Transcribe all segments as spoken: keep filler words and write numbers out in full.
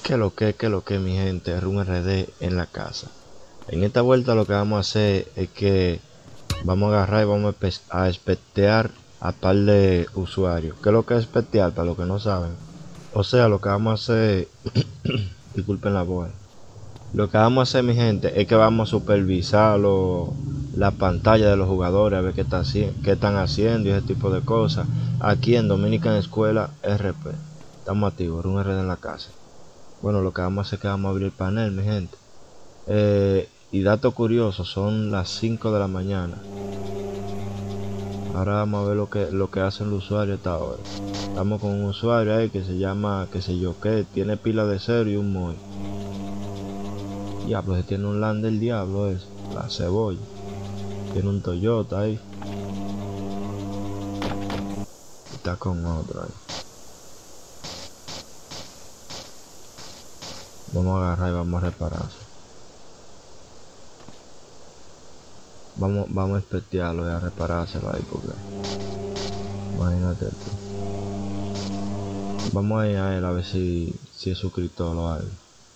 Que lo que, que lo que mi gente, Run R D en la casa. En esta vuelta lo que vamos a hacer es que vamos a agarrar y vamos a espetear a par de usuarios. ¿Qué es lo que es espetear para los que no saben? O sea, lo que vamos a hacer, disculpen la voz. Lo que vamos a hacer, mi gente, es que vamos a supervisar lo, la pantalla de los jugadores, a ver qué, está, qué están haciendo y ese tipo de cosas. Aquí en Dominican Escuela R P. Estamos activos, Run R D en la casa. Bueno, lo que vamos a hacer es que vamos a abrir el panel, mi gente. Eh, y dato curioso, son las cinco de la mañana. Ahora vamos a ver lo que lo que hacen los usuarios hasta ahora. Estamos con un usuario ahí que se llama, qué sé yo qué, tiene pila de cero y un Moy. Diablo, se tiene un land del diablo eso, la cebolla. Tiene un Toyota ahí. Está con otro ahí. Vamos a agarrar y vamos a repararse. Vamos, vamos a espetearlo y a reparárselo ahí porque imagínate tú. Vamos a ir a él a ver si, si es suscriptor o algo.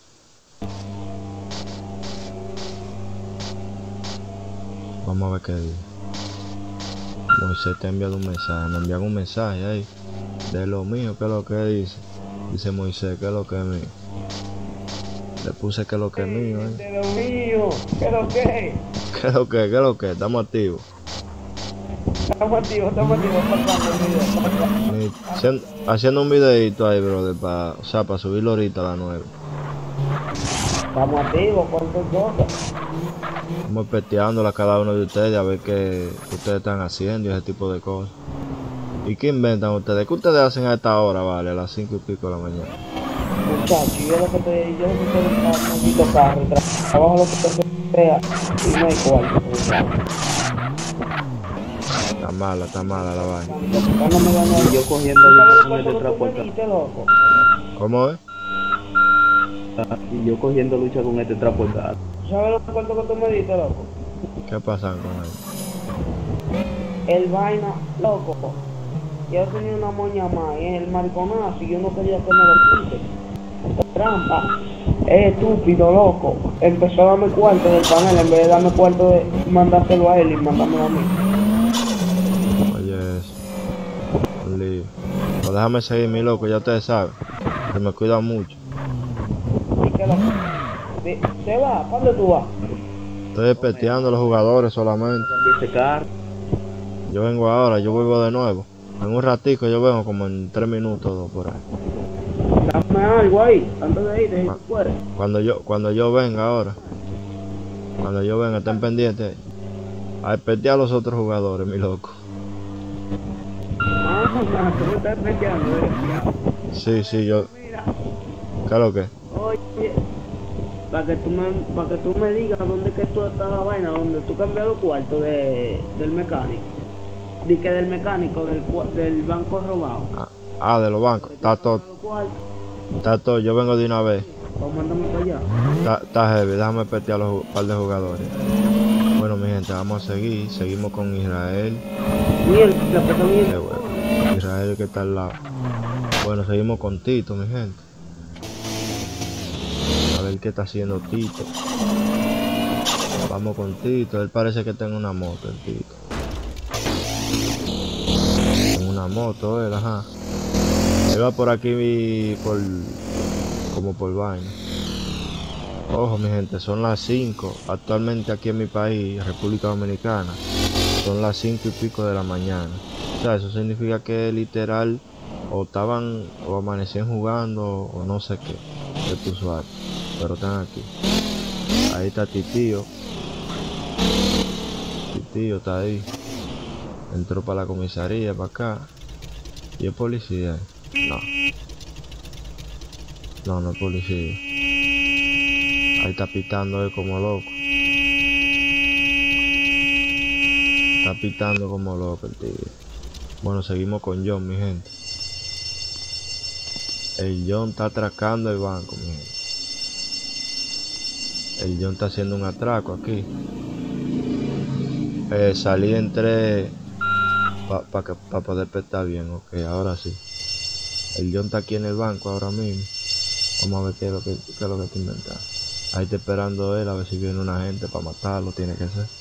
Vamos a ver qué dice. Moisés te ha enviado un mensaje. Me envió un mensaje ahí de lo mío, que es lo que dice. Dice Moisés, que es lo que es mío. Le puse que es lo que es mío, eh. De lo mío, que lo que. ¿Qué es lo que? ¿Qué es lo que? Estamos activos. Estamos activos, estamos activos, pasando el video. Haciendo, haciendo un videito ahí, brother, para, o sea, para subirlo ahorita a la nueva. Estamos activos, cualquier cosa. Estamos peteándola a cada uno de ustedes a ver qué ustedes están haciendo y ese tipo de cosas. ¿Y qué inventan ustedes? ¿Qué ustedes hacen a esta hora, vale? A las cinco y pico de la mañana. Muchachos, yo lo que te yo lo que estoy en un poquito carro, trabajo lo que te sea y no hay cuarto. Está mala, está mala la vaina. No me ganó yo cogiendo lucha con este trapo. ¿Cómo es? Y yo cogiendo lucha con este trapo. ¿Sabes lo cuánto que tú me diste, loco? ¿Qué pasa con él? El vaina, loco. Yo tenía una moña más y es el mariconazo y yo no quería que me lo quite. Trampa, es estúpido, loco. Empezó a darme cuarto del panel en vez de darme cuarto de mandárselo a él y mandármelo a mí. Oye, eso. Un lío. Pues déjame seguir, mi loco, ya ustedes saben. Que me cuida mucho. ¿Y qué loco? ¿Se va? ¿Para dónde tú vas? Estoy despeteando a los jugadores solamente. Yo vengo ahora, yo vuelvo de nuevo. En un ratico yo vengo como en tres minutos por ahí. Dame algo ahí, antes de irte, si tú puedes. Cuando yo, cuando yo venga ahora, cuando yo venga, estén pendientes a espetear a los otros jugadores, mi loco. Ah, tú me estás espeteando, ¿eh? Sí, sí, yo. Mira. ¿Qué es lo que? Oye, para que tú me, para que tú me digas dónde es que tú estás la vaina, donde tú cambias los cuartos de, del mecánico. Di que del mecánico, del, del banco robado. Ah, ah, de los bancos. Está todo. Está todo, yo vengo de una vez. Pues mándame para allá. Está, está heavy, déjame petear a los par de jugadores. Bueno, mi gente, vamos a seguir. Seguimos con Israel. Miel, la pata miel. Qué bueno. Israel que está al lado. Bueno, seguimos con Tito, mi gente. A ver qué está haciendo Tito. Vamos con Tito. Él parece que tiene una moto, el Tito. En una moto, él, ajá. Él va por aquí por como por vaina. Ojo, mi gente, son las cinco. Actualmente aquí en mi país, República Dominicana, son las cinco y pico de la mañana. O sea, eso significa que literal o estaban o amanecían jugando o no sé qué de tu usuario, pero están aquí. Ahí está Titío. Titío está ahí. Entró para la comisaría, para acá. ¿Y es policía? No. No, no es policía. Ahí está pitando él como loco. Está pitando como loco el tigre. Bueno, seguimos con John, mi gente. El John está atracando el banco, mi gente. El John está haciendo un atraco aquí. Eh, salí, entré para pa pa poder petar bien. Ok, ahora sí. El John está aquí en el banco ahora mismo. Vamos a ver qué es lo que, qué es lo que te inventas. Ahí está esperando él, a ver si viene una gente para matarlo, tiene que ser.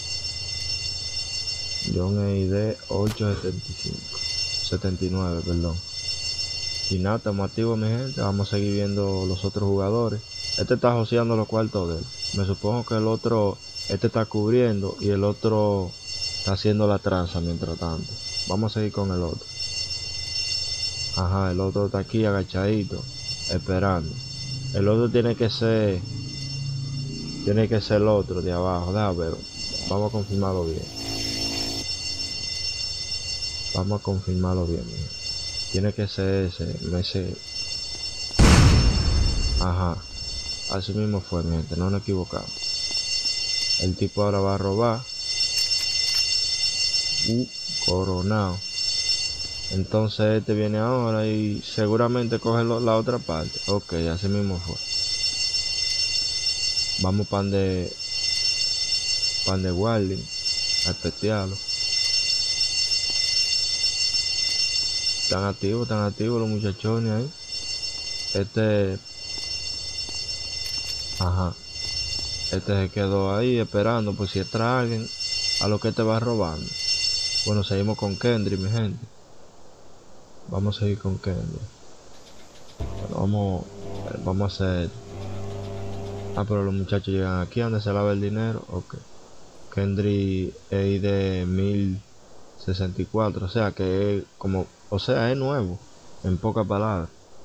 John E I D ocho setenta y cinco. setenta y nueve, perdón. Y nada, estamos activos, mi gente. Vamos a seguir viendo los otros jugadores. Este está joseando los cuartos de él. Me supongo que el otro, este está cubriendo y el otro está haciendo la tranza mientras tanto. Vamos a seguir con el otro. Ajá, el otro está aquí agachadito, esperando. El otro tiene que ser, tiene que ser el otro de abajo. Déjame ver. Vamos a confirmarlo bien. Vamos a confirmarlo bien, mi gente. Tiene que ser ese, ese. Ajá. Así mismo fue, mi gente, no nos equivocamos. El tipo ahora va a robar. Uh, coronado. Entonces este viene ahora y seguramente coge lo, la otra parte. Ok, así mismo fue. Vamos pan de pan de Warling a especiarlo. Están activos, están activos los muchachones ahí. Este ajá. Este se quedó ahí esperando por si entra alguien a lo que te va robando. Bueno, seguimos con Kendrick, mi gente. Vamos a seguir con Kendrick. Bueno, vamos, vamos a hacer. Ah, pero los muchachos llegan aquí donde se lava el dinero. Ok. Kendrick es de mil sesenta y cuatro, o sea que es como, o sea, es nuevo, en pocas palabras.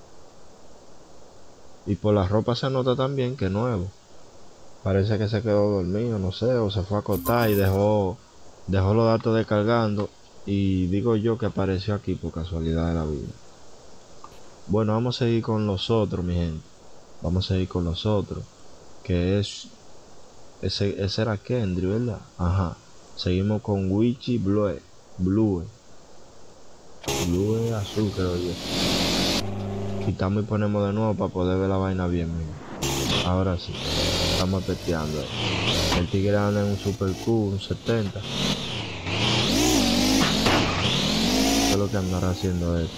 Y por la ropa se nota también que es nuevo. Parece que se quedó dormido, no sé, o se fue a acostar y dejó, dejó los datos descargando. Y digo yo que apareció aquí por casualidad de la vida. Bueno, vamos a seguir con los otros, mi gente. Vamos a seguir con los otros. Que es... Ese, ese era Kendrick, ¿verdad? Ajá. Seguimos con Wichi Blue. Blue. Blue azul, creo yo. Quitamos y ponemos de nuevo para poder ver la vaina bien, mira. Ahora sí. Estamos peteando. El tigre anda en un Super Q, un setenta. ¿Qué es lo que andará haciendo él?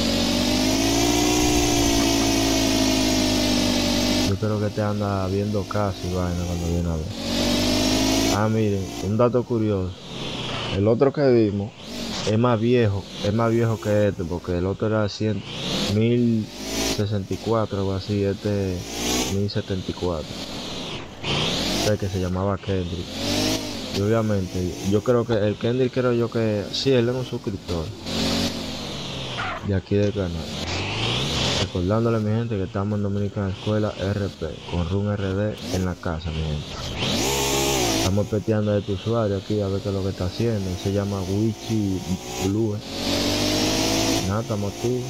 Yo creo que te anda viendo casi vaina cuando viene a ver. Ah, miren, un dato curioso. El otro que vimos es más viejo, es más viejo que este, porque el otro era cien, mil sesenta y cuatro, algo así, este mil setenta y cuatro. Este que se llamaba Kendrick. Y obviamente, yo creo que el Kendrick creo yo que sí, él es un suscriptor de aquí del canal. Recordándole, mi gente, que estamos en Dominicana Escuela R P con Run R D en la casa, mi gente. Estamos peteando a este usuario aquí a ver qué es lo que está haciendo. Se llama Wichi Blue. Nada, estamos activos.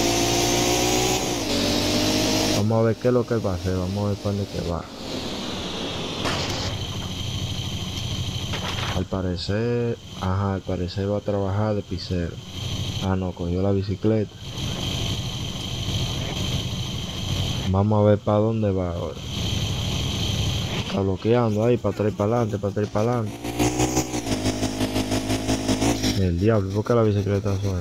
Vamos a ver qué es lo que va a hacer. Vamos a ver para dónde que va. Al parecer, ajá, al parecer va a trabajar de pisero. Ah, no, cogió la bicicleta. Vamos a ver para dónde va ahora. Está bloqueando ahí, para atrás y para adelante, para atrás y para adelante. El diablo, ¿por qué la bicicleta suena?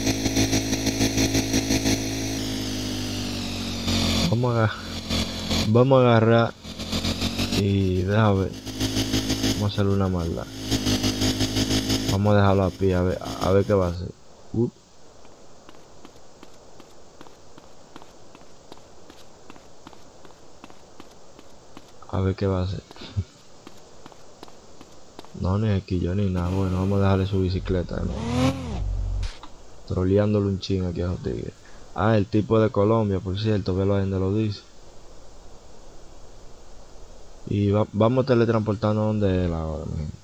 Vamos a agarrar, vamos a agarrar y déjame ver. Vamos a hacerle una maldad. Vamos a dejarlo a pie, a ver, a ver qué va a hacer. Uh. A ver qué va a hacer. No, ni esquillo ni nada. Bueno, vamos a dejarle su bicicleta, ¿no? Troleándole un ching aquí a los tigres. Ah, el tipo de Colombia, por cierto, velo ahí donde lo dice. Y va, vamos teletransportando donde él ahora, mi gente.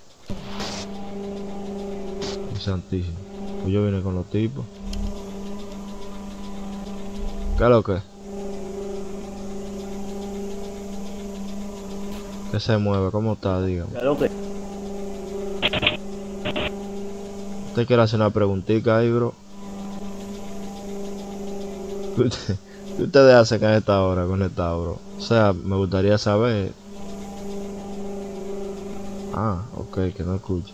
Santísimo. Pues yo vine con los tipos. ¿Qué es lo que? ¿Qué se mueve? ¿Cómo está? Dígame. ¿Qué es lo que? ¿Usted quiere hacer una preguntita ahí, bro? ¿Qué usted- qué ustedes hacen a esta hora con esta, bro? O sea, me gustaría saber. Ah, ok, que no escuche.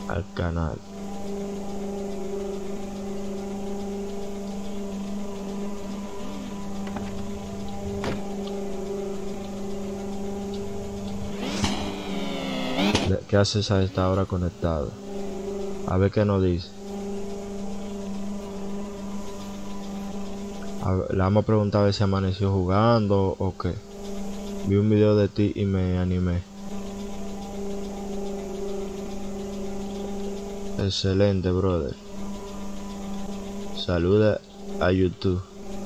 al canal. ¿Qué haces a esta hora conectado? A ver qué nos dice. A ver, le vamos a preguntar a ver si amaneció jugando o qué. Vi un video de ti y me animé. Excelente, brother. Saluda a YouTube.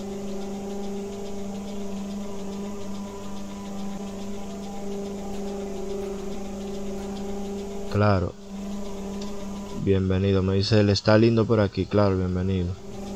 Claro. Bienvenido. Me dice él, está lindo por aquí. Claro, bienvenido.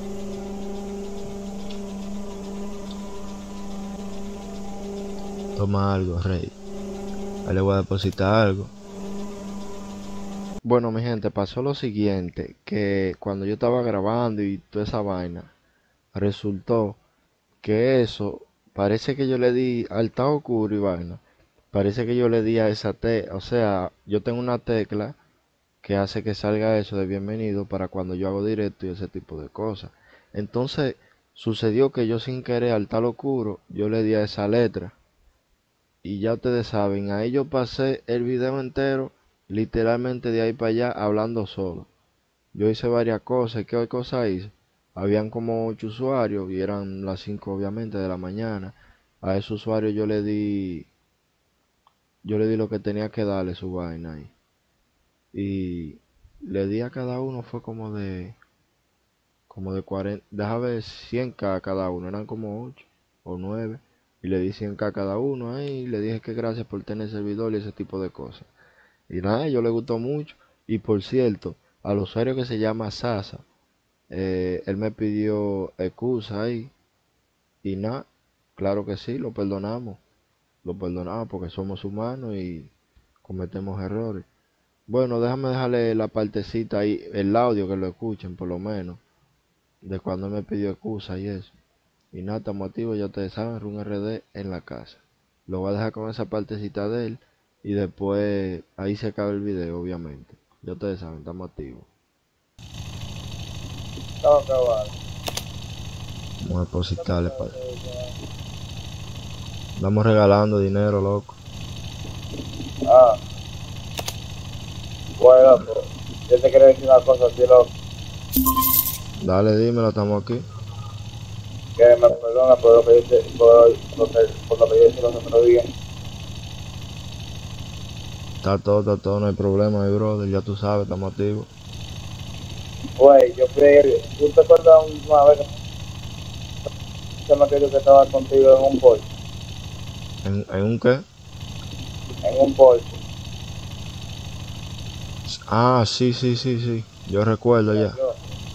Toma algo, rey. Ahí le voy a depositar algo. Bueno, mi gente, pasó lo siguiente, que cuando yo estaba grabando y toda esa vaina, resultó que eso, parece que yo le di al estado oscuro y vaina, parece que yo le di a esa tecla, o sea, yo tengo una tecla que hace que salga eso de bienvenido para cuando yo hago directo y ese tipo de cosas. Entonces, sucedió que yo sin querer al tal oscuro, yo le di a esa letra. Y ya ustedes saben, ahí yo pasé el video entero, literalmente de ahí para allá, hablando solo. Yo hice varias cosas. ¿Qué cosas hice? Habían como ocho usuarios y eran las cinco obviamente de la mañana. A esos usuarios yo le di, yo le di lo que tenía que darle su vaina ahí. Y le di a cada uno fue como de, como de cuarenta, déjame ver, cien k a cada uno, eran como ocho o nueve. Y le di cien k a cada uno ahí, y le dije que gracias por tener servidor y ese tipo de cosas. Y nada, a ellos les gustó mucho. Y por cierto, al usuario que se llama Sasa, eh, él me pidió excusa ahí. Y nada, claro que sí, lo perdonamos. Lo perdonamos porque somos humanos y cometemos errores. Bueno, déjame dejarle la partecita ahí, el audio que lo escuchen por lo menos, de cuando él me pidió excusa y eso. Y nada, estamos activos, ya ustedes saben, Run R D en la casa. Lo voy a dejar con esa partecita de él y después ahí se acaba el video, obviamente. Ya ustedes saben, estamos activos. Estaba acabado. Vamos a depositarle para... Estamos regalando dinero, loco. Ah. Bueno, pues, yo te quería decir una cosa, tío, loco. Dale, dímelo, estamos aquí. Que me perdona por lo que hice, por, por, por lo que yo hice los otros días. Está todo, está todo, no hay problema, mi brother, ya tú sabes, estamos activos. Güey, yo fui, ¿tú te acuerdas una vez que me acuerdo que estaba contigo en un Porsche? ¿En, en un qué? En un Porsche. Ah, sí, sí, sí, sí, yo recuerdo ya. Yo,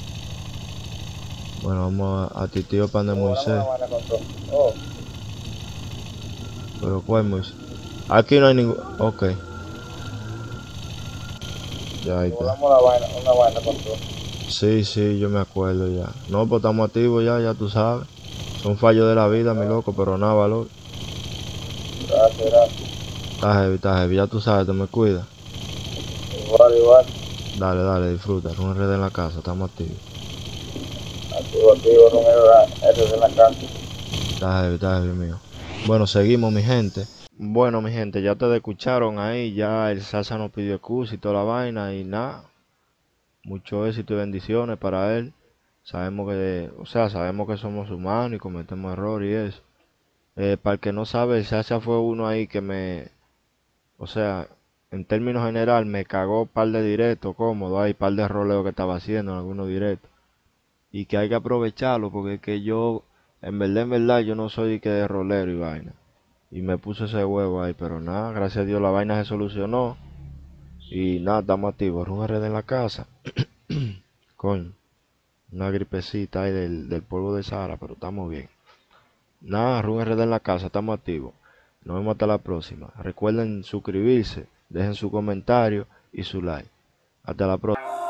Bueno, vamos a, a ti tío pan de yo, Moisés. una buena con todo. Oh, Pero ¿cuál Moisés? Aquí no hay ningún... Ok. Ya ahí está. volamos la vaina, una vaina con todo. Sí, sí, yo me acuerdo ya. No, pues estamos activos ya, ya tú sabes. Son fallos de la vida, mi loco, pero nada, valor. Gracias, gracias. Está heavy, está heavy, ya tú sabes, te me cuidas. Igual, igual. Dale, dale, disfruta. Un R D en la casa, estamos activos. Activo, activo, número ese de la casa. Está heavy, está heavy, mío. Bueno, seguimos, mi gente. Bueno, mi gente, ya te escucharon ahí. Ya el Sasa nos pidió excusa y toda la vaina y nada. Mucho éxito y bendiciones para él. Sabemos que, o sea, sabemos que somos humanos y cometemos errores y eso. Eh, para el que no sabe, el Sasa fue uno ahí que me, o sea, en términos general, me cagó par de directos cómodo, hay par de roleos que estaba haciendo en algunos directos. Y que hay que aprovecharlo porque es que yo, en verdad, en verdad, yo no soy que de rolero y vaina. Y me puse ese huevo ahí, pero nada, gracias a Dios la vaina se solucionó. Y nada, estamos activos. Un R D en la casa. Coño, una gripecita ahí del, del polvo de Sahara, pero estamos bien. Nada, Run R D en la casa, estamos activos. Nos vemos hasta la próxima. Recuerden suscribirse, dejen su comentario y su like. Hasta la próxima.